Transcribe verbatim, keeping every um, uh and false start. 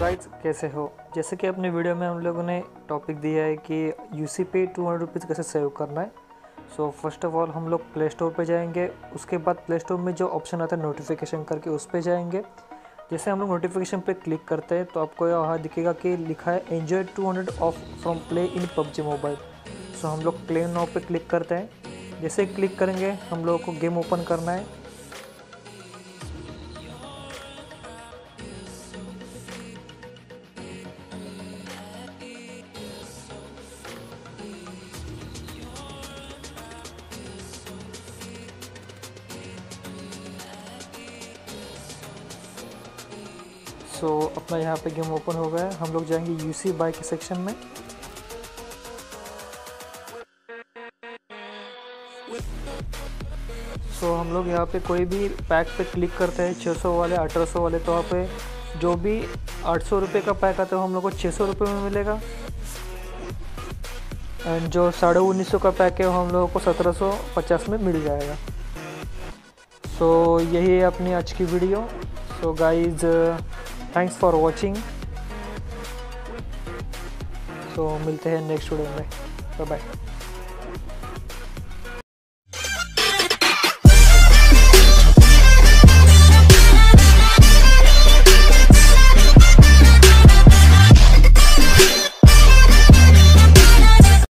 Guys, कैसे हो। जैसे कि अपने वीडियो में हम लोगों ने टॉपिक दिया है कि यूसी पे टू हंड्रेड रुपीज़ कैसे सेव करना है। सो फर्स्ट ऑफ ऑल हम लोग प्ले स्टोर पर जाएंगे। उसके बाद प्ले स्टोर में जो ऑप्शन आता है नोटिफिकेशन करके, उस पर जाएंगे। जैसे हम लोग नोटिफिकेशन पे क्लिक करते हैं तो आपको यहाँ दिखेगा कि लिखा है enjoy two hundred off from play in PUBG mobile. So हम लोग प्ले नाउ पे क्लिक करते हैं। जैसे क्लिक करेंगे हम लोगों को गेम ओपन करना है। सो so, अपना यहाँ पे गेम ओपन हो गया है। हम लोग जाएंगे यूसी बाय के सेक्शन में। सो so, हम लोग यहाँ पे कोई भी पैक पे क्लिक करते हैं, छः सौ वाले, अठारह सौ वाले, तो यहाँ पे जो भी आठ सौ रुपये का पैक आता है वो हम लोग को छः सौ रुपये में मिलेगा। एंड जो साढ़े उन्नीस सौ का पैक है वो हम लोगों को सत्रह सौ पचास में मिल जाएगा। सो so, यही है अपनी आज की video. So guys, thanks for watching. So मिलते हैं नेक्स्ट वीडियो में। Bye bye.